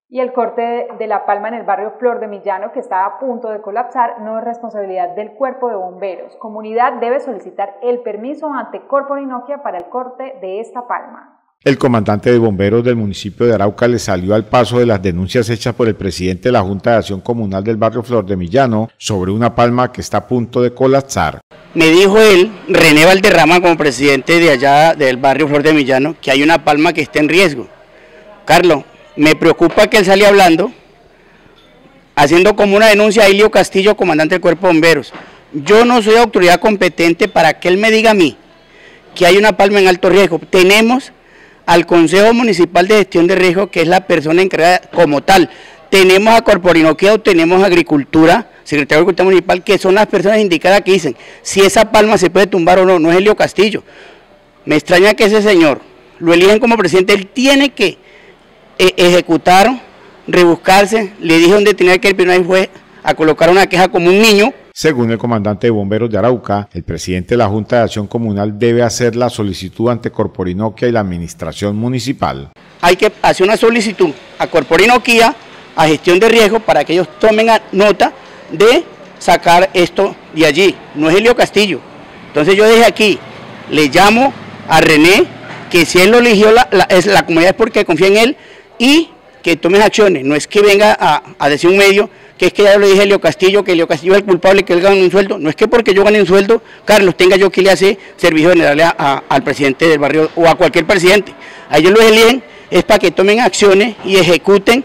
Y el corte de la palma en el barrio Flor de Millano, que está a punto de colapsar, no es responsabilidad del cuerpo de bomberos. Comunidad debe solicitar el permiso ante Corporinoquia para el corte de esta palma. El comandante de bomberos del municipio de Arauca le salió al paso de las denuncias hechas por el presidente de la Junta de Acción Comunal del barrio Flor de Millano sobre una palma que está a punto de colapsar. Me dijo él, René Valderrama, como presidente de allá del barrio Flor de Millano, que hay una palma que está en riesgo. Carlos, me preocupa que él sale hablando, haciendo como una denuncia a Elio Castillo, comandante del Cuerpo de Bomberos. Yo no soy autoridad competente para que él me diga a mí que hay una palma en alto riesgo. Tenemos al Consejo Municipal de Gestión de Riesgo, que es la persona encargada como tal. Tenemos a Corporinoquia, tenemos a Agricultura, Secretario de Agricultura Municipal, que son las personas indicadas que dicen si esa palma se puede tumbar o no. No es Elio Castillo. Me extraña que ese señor lo eligen como presidente. Él tiene que ejecutar, rebuscarse. Le dije dónde tenía que ir, pero ahí fue a colocar una queja como un niño. Según el comandante de bomberos de Arauca, el presidente de la Junta de Acción Comunal debe hacer la solicitud ante Corporinoquia y la administración municipal. Hay que hacer una solicitud a Corporinoquia, a Gestión de Riesgo, para que ellos tomen nota de sacar esto de allí. No es Elio Castillo. Entonces yo desde aquí le llamo a René, que si él lo eligió la comunidad es porque confía en él, y que tomen acciones. No es que venga a decir un medio que es que ya lo dije a Elio Castillo, que Elio Castillo es el culpable, que él gane un sueldo. No es que porque yo gane un sueldo, Carlos, tenga yo que le hacer servicio general al presidente del barrio o a cualquier presidente. A ellos los eligen es para que tomen acciones y ejecuten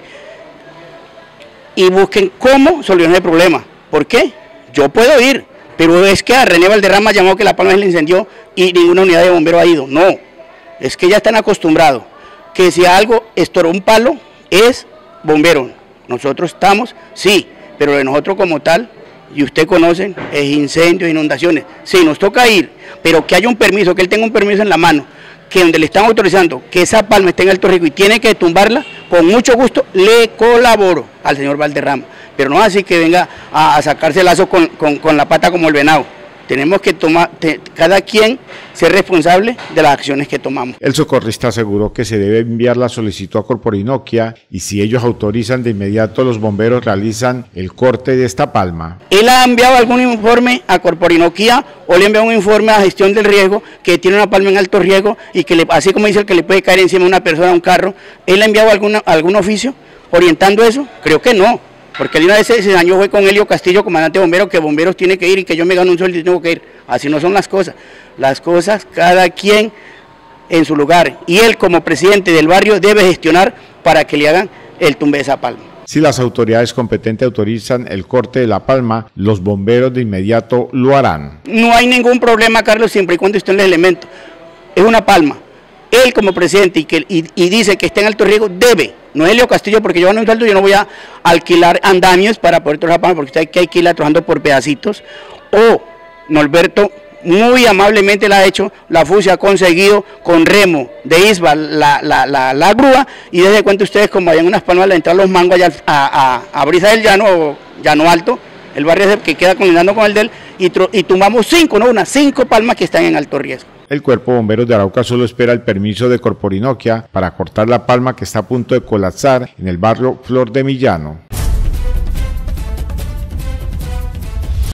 y busquen cómo solucionar el problema. ¿Por qué? Yo puedo ir, pero es que a René Valderrama llamó que la palma se le incendió y ninguna unidad de bomberos ha ido. No, es que ya están acostumbrados que si algo estoró un palo es bombero. Nosotros estamos, sí, pero de nosotros como tal, y usted conocen, es incendios, inundaciones. Sí, nos toca ir, pero que haya un permiso, que él tenga un permiso en la mano, que donde le están autorizando que esa palma esté en alto riesgo y tiene que tumbarla, con mucho gusto le colaboro al señor Valderrama. Pero no así que venga a sacarse el lazo con la pata como el venado. Tenemos que tomar, cada quien ser responsable de las acciones que tomamos. El socorrista aseguró que se debe enviar la solicitud a Corporinoquia y si ellos autorizan de inmediato los bomberos realizan el corte de esta palma. ¿Él ha enviado algún informe a Corporinoquia o le ha enviado un informe a Gestión del Riesgo que tiene una palma en alto riesgo y que así como dice el que le puede caer encima a una persona, a un carro? ¿Él ha enviado algún oficio orientando eso? Creo que no. Porque una vez ese año fue con Elio Castillo, comandante de bomberos, que bomberos tiene que ir y que yo me gano un sueldo y tengo que ir. Así no son las cosas. Las cosas, cada quien en su lugar. Y él, como presidente del barrio, debe gestionar para que le hagan el tumbe de esa palma. Si las autoridades competentes autorizan el corte de la palma, los bomberos de inmediato lo harán. No hay ningún problema, Carlos, siempre y cuando esté en el elemento. Es una palma. Él como presidente y dice que está en alto riesgo, debe. No es Elio Castillo, porque yo gano un sueldo, yo no voy a alquilar andamios para poder trabajar palma, porque usted hay que irla trabajando por pedacitos. O Norberto muy amablemente la ha hecho, la FUSI ha conseguido con remo de ISBA la grúa, y desde cuenta ustedes como hay en unas palmas de entrar los mangos allá a Brisa del Llano, o Llano Alto, el barrio que queda colindando con el de él, y tumbamos 5 palmas que están en alto riesgo. El Cuerpo de Bomberos de Arauca solo espera el permiso de Corporinoquia para cortar la palma que está a punto de colapsar en el barrio Flor de Millano.